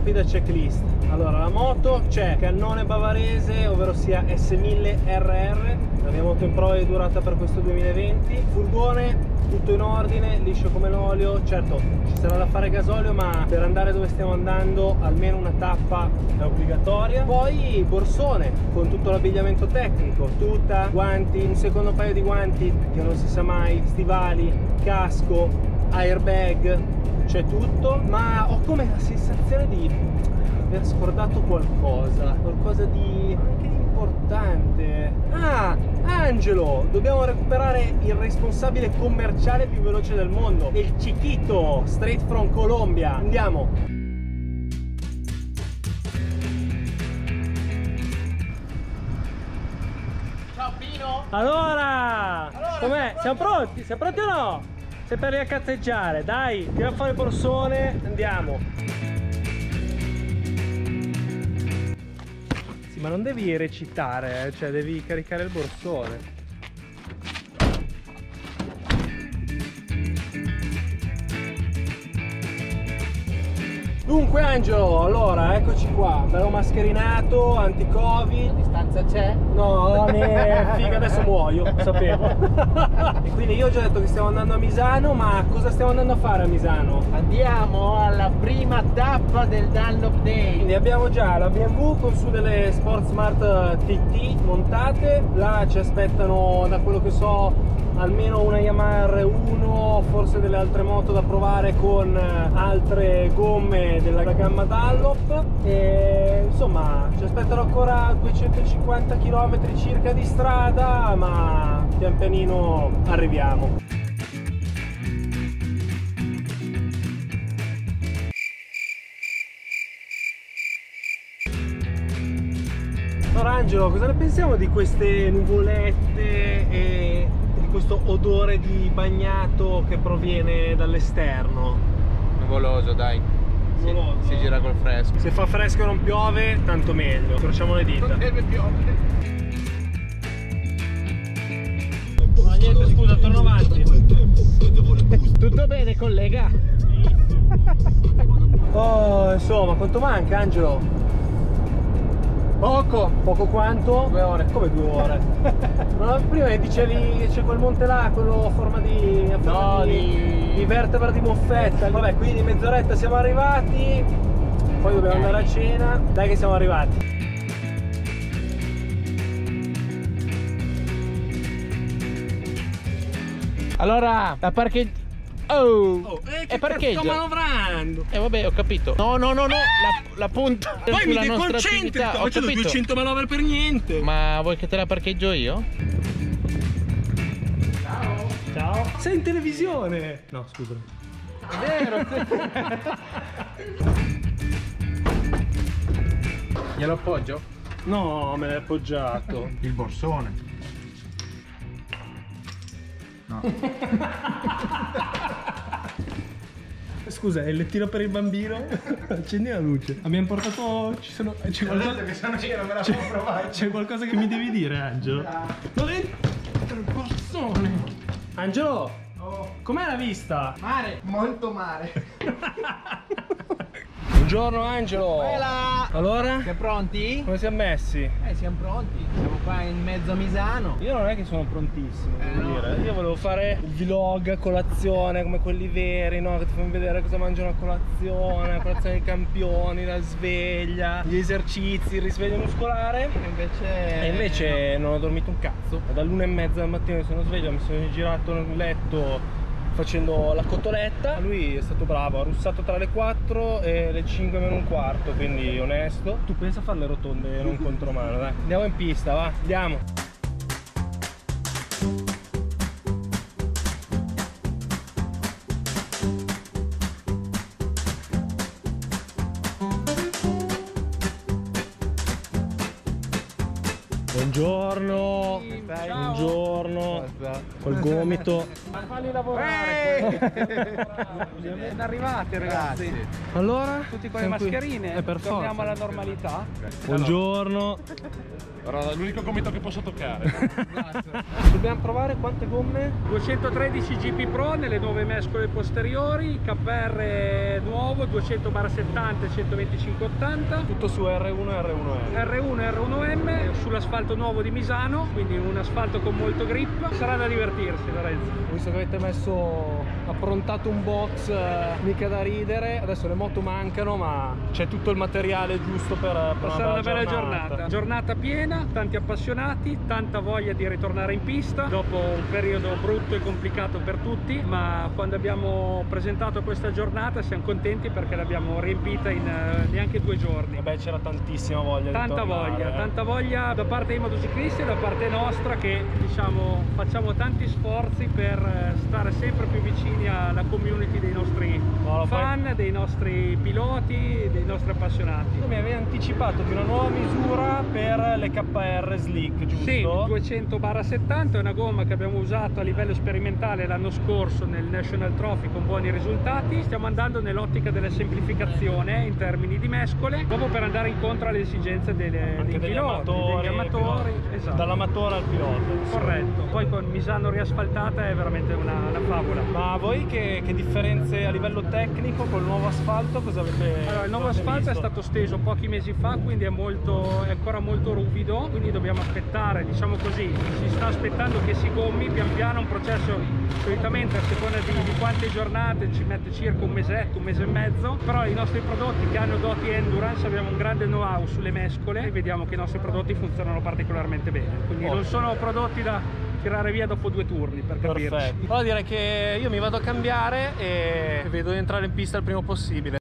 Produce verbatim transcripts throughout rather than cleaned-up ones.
rapida checklist. Allora, la moto c'è cannone bavarese, ovvero sia S mille R R, la mia moto in prova è durata per questo duemilaventi. Furgone tutto in ordine, liscio come l'olio. Certo, ci sarà da fare gasolio, ma per andare dove stiamo andando almeno una tappa è obbligatoria. Poi borsone con tutto l'abbigliamento tecnico, tuta, guanti, un secondo paio di guanti che non si sa mai, stivali, casco, airbag, c'è tutto. Ma ho come la sensazione di aver scordato qualcosa, qualcosa di anche di importante. Ah, Angelo, dobbiamo recuperare il responsabile commerciale più veloce del mondo, il Chiquito, straight from Colombia. Andiamo. Ciao Pino. Allora, allora com'è? Siamo pronti? Siamo pronti o no? Sei per riaccazzeggiare, dai, tira fuori il borsone, andiamo. Sì, ma non devi recitare, eh? Cioè devi caricare il borsone. Dunque Angelo, allora eccoci qua, bello mascherinato, anti-covid. Distanza c'è? No, ne figa, adesso muoio, lo sapevo. E quindi io ho già detto che stiamo andando a Misano, ma cosa stiamo andando a fare a Misano? Andiamo alla prima tappa del Dunlop Day. Quindi abbiamo già la B M W con su delle Sport Smart T T montate, là ci aspettano, da quello che so, almeno una Yamaha R uno, forse delle altre moto da provare con altre gomme della gamma Dunlop. E insomma ci aspettano ancora duecentocinquanta chilometri circa di strada, ma pian pianino arriviamo. Allora Angelo, cosa ne pensiamo di queste nuvolette e questo odore di bagnato che proviene dall'esterno? Nuvoloso, dai. Nuvoloso. Si, si gira col fresco. Se fa fresco e non piove, tanto meglio. Crociamo le dita. Non deve piovere. No, niente, scusa, torno avanti. Tutto bene, collega? Oh, insomma, quanto manca, Angelo? Poco. Poco quanto? Due ore. Come due ore? No, prima mi dicevi che c'è quel monte là, quello a forma di... a forma No, di, di... di vertebra di moffetta. Vabbè, quindi mezz'oretta siamo arrivati, poi dobbiamo Ok. andare a cena. Dai che siamo arrivati. Allora, la parcheggio... Oh, Oh, eh, è parcheggio. sto manovrando. Eh vabbè, ho capito. No, no, no, no, la, la punta Poi mi sulla nostra deconcentri, attività. sto Ho facendo capito. duecento manovre per niente. Ma vuoi che te la parcheggio io? Ciao. Ciao. Sei in televisione. No, scusa. È vero. Glielo appoggio? No, me l'hai appoggiato. Il borsone. No. Scusa, è il lettino per il bambino? Accendi la luce. Abbiamo portato... ci sono... c'è qualcosa... che sono io, non me la C'è, può provare. c'è qualcosa che mi devi dire, Angelo? Dove? Il borsone. Angelo! Oh, Com'è la vista? Mare. molto male. Buongiorno Angelo! Bella. Allora? Siamo pronti? Come siamo messi? Eh, siamo pronti. Siamo qua in mezzo a Misano. Io non è che sono prontissimo, Eh, devo no. dire. Io volevo fare il vlog a colazione come quelli veri, no? Che ti fanno vedere cosa mangiano a colazione, la colazione dei campioni, la sveglia, gli esercizi, il risveglio muscolare. E invece... E invece non ho dormito un cazzo. Dall'una e mezza del mattino che sono sveglio mi sono girato nel letto facendo la cotoletta. Lui è stato bravo, ha russato tra le quattro e le cinque meno un quarto, quindi onesto. Tu pensa a fare le rotonde e non contromano, dai. Andiamo in pista, va, andiamo. Buongiorno. Ciao. Buongiorno. col gomito. Falli lavorare. Sono arrivate ragazzi. Grazie. Allora? Tutti con le siamo qui. mascherine. Eh, per Torniamo forza. alla normalità. Buongiorno. Allora, l'unico gomito che posso toccare. Dobbiamo provare quante gomme? duecentotredici G P Pro nelle nuove mescole posteriori, K R nuovo duecento settanta e centoventicinque ottanta, Tutto su R uno e R uno M. R uno e R uno M sull'asfalto nuovo di Misano, quindi un asfalto con molto grip. Sarà da divertirsi, Lorenzo. Ho visto che avete messo, approntato un box, eh, mica da ridere. Adesso le moto mancano, ma c'è tutto il materiale giusto per, per Sarà una bella giornata. giornata. Giornata piena, tanti appassionati, tanta voglia di ritornare in pista dopo un periodo brutto e complicato per tutti, ma quando abbiamo presentato questa giornata siamo contenti perché l'abbiamo riempita in eh, neanche due giorni. Vabbè, c'era tantissima voglia di Tanta tornare, voglia, eh. tanta voglia da parte dei motociclisti e da parte nostra che diciamo facciamo tanti sforzi per eh, stare sempre più vicini alla community dei nostri No, lo fai- fan, dei nostri piloti, dei nostri appassionati. Tu mi avevi anticipato di una nuova misura per le K R Slick, giusto? Sì, duecento settanta è una gomma che abbiamo usato a livello sperimentale l'anno scorso nel National Trophy con buoni risultati. Stiamo andando nell'ottica della semplificazione in termini di mescole, proprio per andare incontro alle esigenze delle, Anche dei degli piloti, amatori, degli amatori. piloti. Esatto. Dall'amatore al pilota. Corretto. Poi con Misano riasfaltata è veramente una, una favola. Ma voi che, che differenze a livello tecnico col nuovo asfalto cosa avete? Allora, il nuovo cosa avete asfalto è visto? stato steso pochi mesi fa, quindi è, molto, è ancora molto ruvido, quindi dobbiamo aspettare, diciamo così, si sta aspettando che si gommi pian piano, un processo solitamente a seconda di, di quante giornate ci mette circa un mesetto, un mese e mezzo, però i nostri prodotti che hanno doti endurance abbiamo un grande know-how sulle mescole e vediamo che i nostri prodotti funzionano particolarmente bene, quindi Ottimo. non sono prodotti da tirare via dopo due turni, per capirci. Perfetto. Allora direi che io mi vado a cambiare e vedo di entrare in pista il prima possibile.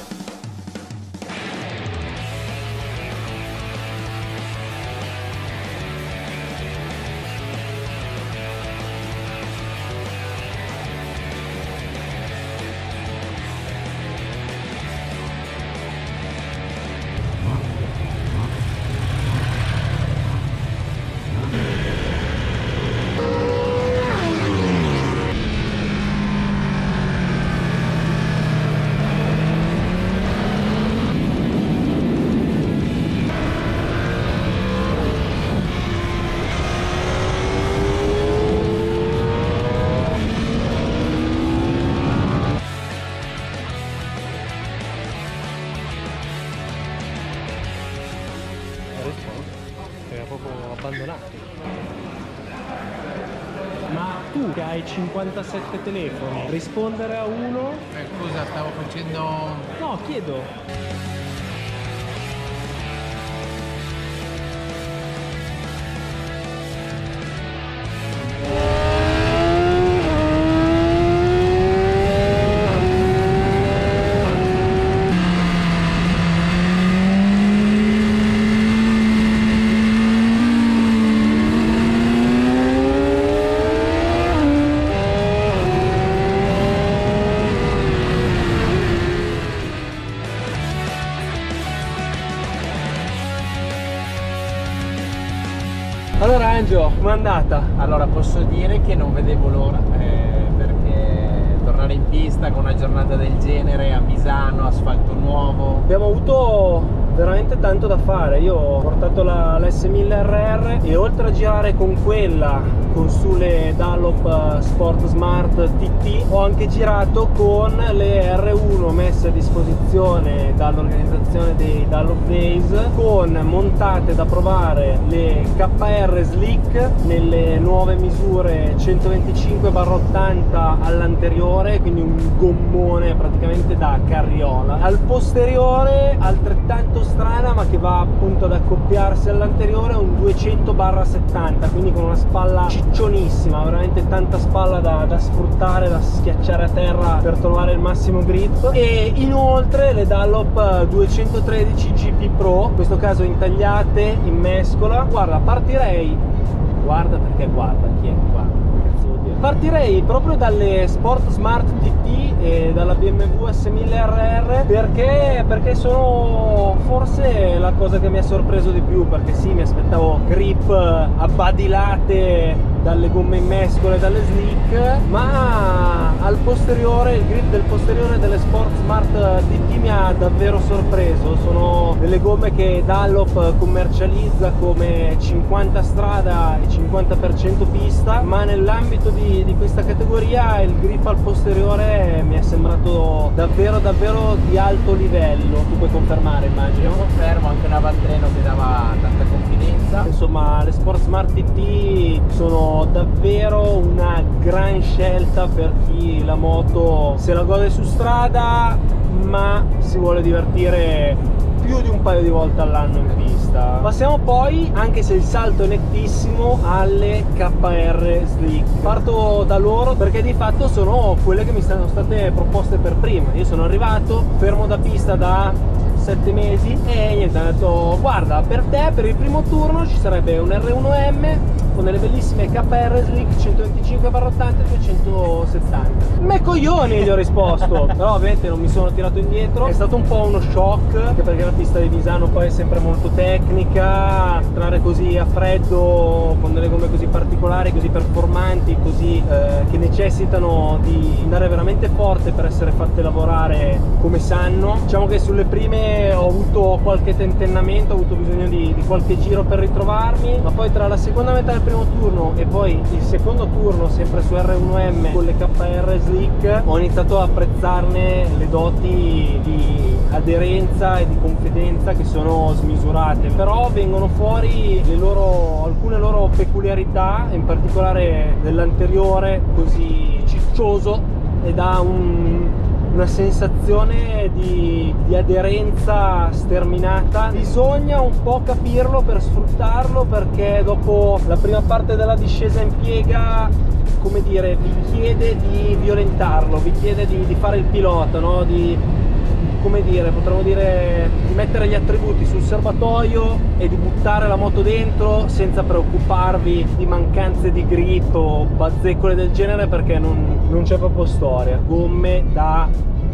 Proprio abbandonati. Ma tu che hai cinquantasette telefoni, rispondere a uno? Eh, scusa, stavo facendo... No, chiedo. Allora Angelo, com'è andata? Allora posso dire che non vedevo l'ora eh, perché tornare in pista con una giornata del genere a Misano, asfalto nuovo. Abbiamo avuto veramente tanto da fare. Io ho portato la, la S mille R R e oltre a girare con quella con sulle Dunlop Sport Smart T T ho anche girato con le R uno messe a disposizione dall'organizzazione dei Dunlop Days, con montate da provare le K R Slick nelle nuove misure centoventicinque ottanta all'anteriore, quindi un gommone praticamente da carriola. Al posteriore altrettanto strana, ma che va appunto ad accoppiarsi all'anteriore, un duecento settanta, quindi con una spalla ciccionissima, veramente tanta spalla da, da sfruttare, da schiacciare a terra per trovare il massimo grip. E inoltre le Dunlop duecentotredici G P Pro, in questo caso intagliate in mescola. Guarda, partirei, guarda perché guarda, chi è? Guarda, cazzo vuol dire? Partirei proprio dalle Sport Smart T T e dalla B M W S mille R R perché, perché sono forse la cosa che mi ha sorpreso di più, perché sì, mi aspettavo grip abbadilate dalle gomme in mescola e dalle slick, ma al posteriore, il grip del posteriore delle Sport Smart T T mi ha davvero sorpreso. Sono delle gomme che Dunlop commercializza come cinquanta strada e cinquanta per cento pista, ma nell'ambito di, di questa categoria il grip al posteriore mi è sembrato davvero davvero di alto livello. Tu puoi confermare, immagino? Io confermo, anche un avantreno che dava tanta confidenza. Insomma, le Sport Smart T T sono davvero una gran scelta per chi la moto se la gode su strada ma si vuole divertire più di un paio di volte all'anno in pista. Passiamo poi, anche se il salto è nettissimo, alle K R Slick. Parto da loro perché di fatto sono quelle che mi sono state proposte per prima. Io sono arrivato fermo da pista da sette mesi e niente, hanno detto guarda, per te per il primo turno ci sarebbe un R uno M con delle bellissime K R Slick centoventicinque barra ottanta e duecentosettanta. Me coglioni, gli ho risposto. Però ovviamente non mi sono tirato indietro. È stato un po' uno shock, anche perché la pista di Misano poi è sempre molto tecnica. Entrare così a freddo con delle gomme così particolari, così performanti, così eh, che necessitano di andare veramente forte per essere fatte lavorare come sanno. Diciamo che sulle prime ho avuto qualche tentennamento, ho avuto bisogno di, di qualche giro per ritrovarmi, ma poi tra la seconda metà del primo turno e poi il secondo turno sempre su R uno M con le K R Slick ho iniziato a apprezzarne le doti di aderenza e di confidenza che sono smisurate, però vengono fuori le loro, alcune loro peculiarità, in particolare dell'anteriore così ciccioso e dà un una sensazione di, di aderenza sterminata. Bisogna un po' capirlo per sfruttarlo, perché dopo la prima parte della discesa in piega, come dire, vi chiede di violentarlo, vi chiede di, di fare il pilota, no? Di, come dire, potremmo dire, di mettere gli attributi sul serbatoio e di buttare la moto dentro senza preoccuparvi di mancanze di grip o bazzecole del genere, perché non, non c'è proprio storia. Gomme da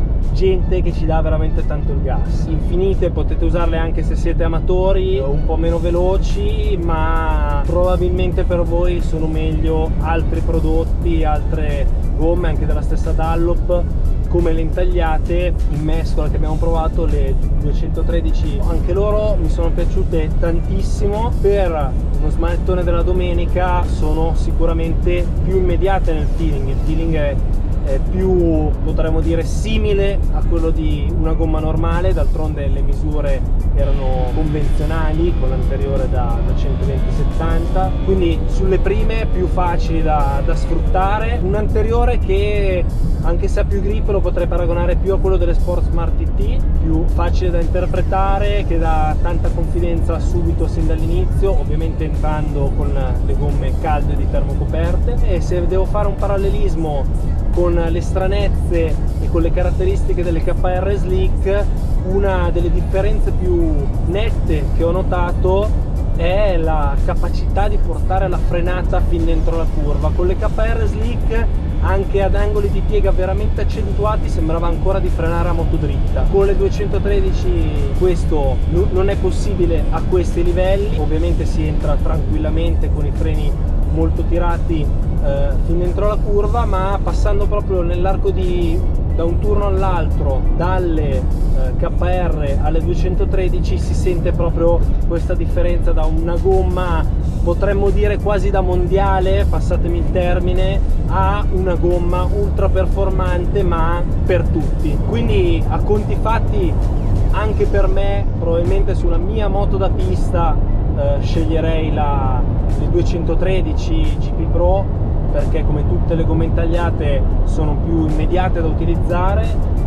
gente che ci dà veramente tanto il gas, infinite, potete usarle anche se siete amatori, un po' meno veloci, ma probabilmente per voi sono meglio altri prodotti, altre gomme anche della stessa Dunlop, come le intagliate in mescola che abbiamo provato, le duecentotredici. Anche loro mi sono piaciute tantissimo. Per uno smanettone della domenica sono sicuramente più immediate nel feeling, il feeling è è più, potremmo dire, simile a quello di una gomma normale. D'altronde le misure erano convenzionali con l'anteriore da, da centoventi settanta, quindi sulle prime più facili da, da sfruttare. Un anteriore che, anche se ha più grip, lo potrei paragonare più a quello delle Sport Smart T T, più facile da interpretare, che dà tanta confidenza subito sin dall'inizio, ovviamente entrando con le gomme calde di termocoperte. E se devo fare un parallelismo con le stranezze e con le caratteristiche delle K R Slick, una delle differenze più nette che ho notato è la capacità di portare la frenata fin dentro la curva. Con le K R Slick, anche ad angoli di piega veramente accentuati, sembrava ancora di frenare a moto dritta. Con le duecentotredici questo non è possibile a questi livelli. Ovviamente si entra tranquillamente con i freni molto tirati eh, fin dentro la curva, ma passando proprio nell'arco di da un turno all'altro dalle eh, K R alle duecentotredici si sente proprio questa differenza da una gomma, potremmo dire quasi da mondiale, passatemi il termine, a una gomma ultra performante ma per tutti. Quindi a conti fatti anche per me, probabilmente sulla mia moto da pista eh, sceglierei la, le duecentotredici G P Pro, perché come tutte le gomme intagliate sono più immediate da utilizzare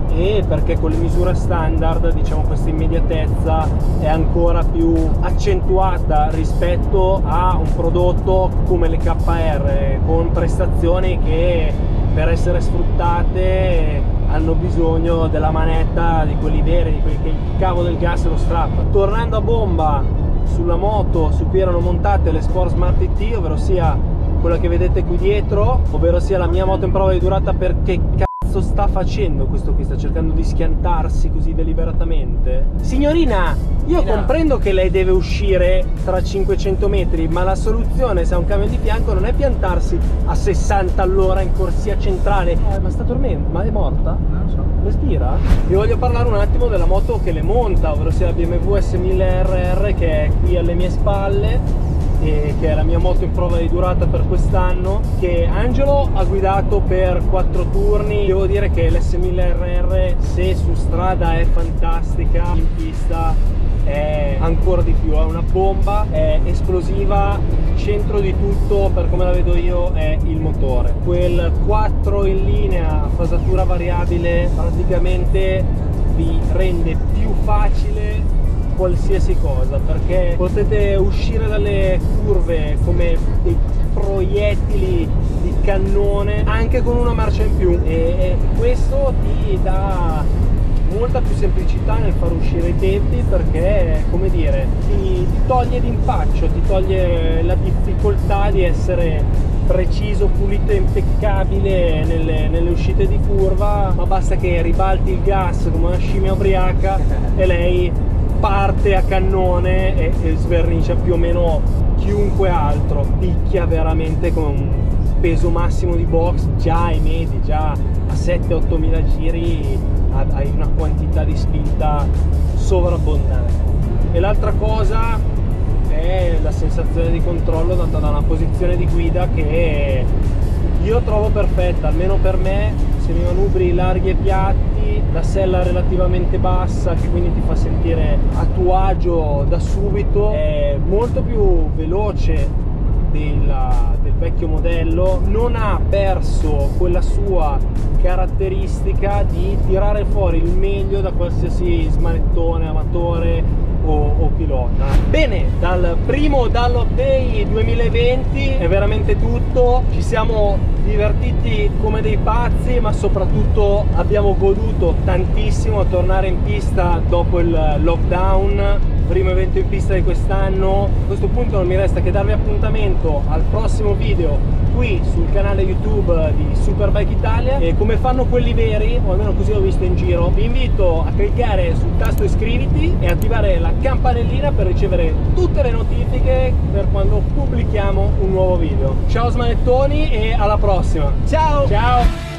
e perché con le misure standard, diciamo, questa immediatezza è ancora più accentuata rispetto a un prodotto come le K R, con prestazioni che per essere sfruttate hanno bisogno della manetta di quelli veri, di quelli che il cavo del gas lo strappa. Tornando a bomba sulla moto su cui erano montate le Sport Smart T T, ovvero sia quella che vedete qui dietro, ovvero sia la mia moto in prova di durata, perché cazzo sta facendo questo qui? Sta cercando di schiantarsi così deliberatamente? Signorina, Io comprendo che lei deve uscire tra cinquecento metri, ma la soluzione se ha un camion di fianco non è piantarsi a sessanta all'ora in corsia centrale. Eh, ma sta dormendo? Ma è morta? Non lo so. Respira? Vi voglio parlare un attimo della moto che le monta, ovvero sia la B M W S mille R R, che è qui alle mie spalle e che è la mia moto in prova di durata per quest'anno, che Angelo ha guidato per quattro turni. Devo dire che l'S mille R R, se su strada è fantastica, in pista è ancora di più, è una bomba, è esplosiva. Il centro di tutto, per come la vedo io, è il motore. Quel quattro in linea a fasatura variabile praticamente vi rende più facile qualsiasi cosa, perché potete uscire dalle curve come dei proiettili di cannone anche con una marcia in più, e, e questo ti dà molta più semplicità nel far uscire i tempi, perché, come dire, ti, ti toglie d'impaccio, ti toglie la difficoltà di essere preciso, pulito e impeccabile nelle, nelle uscite di curva, ma basta che ribalti il gas come una scimmia ubriaca e lei parte a cannone e, e svernicia più o meno chiunque altro. Picchia veramente con un peso massimo di box già ai medi, già a sette otto mila giri hai una quantità di spinta sovrabbondante. E l'altra cosa è la sensazione di controllo data da una posizione di guida che io trovo perfetta, almeno per me. Semimanubri larghi e piatti, la sella relativamente bassa, che quindi ti fa sentire a tuo agio da subito, è molto più veloce della, del vecchio modello, non ha perso quella sua caratteristica di tirare fuori il meglio da qualsiasi smanettone, amatore o, o pilota. Bene, dal primo Dunlop Day duemilaventi è veramente tutto. Ci siamo divertiti come dei pazzi, ma soprattutto abbiamo goduto tantissimo a tornare in pista dopo il lockdown, primo evento in pista di quest'anno. A questo punto non mi resta che darvi appuntamento al prossimo video qui sul canale YouTube di Superbike Italia, e come fanno quelli veri, o almeno così ho visto in giro, vi invito a cliccare sul tasto iscriviti e attivare la campanellina per ricevere tutte le notifiche per quando pubblichiamo un nuovo video. Ciao smanettoni e alla prossima, ciao ciao!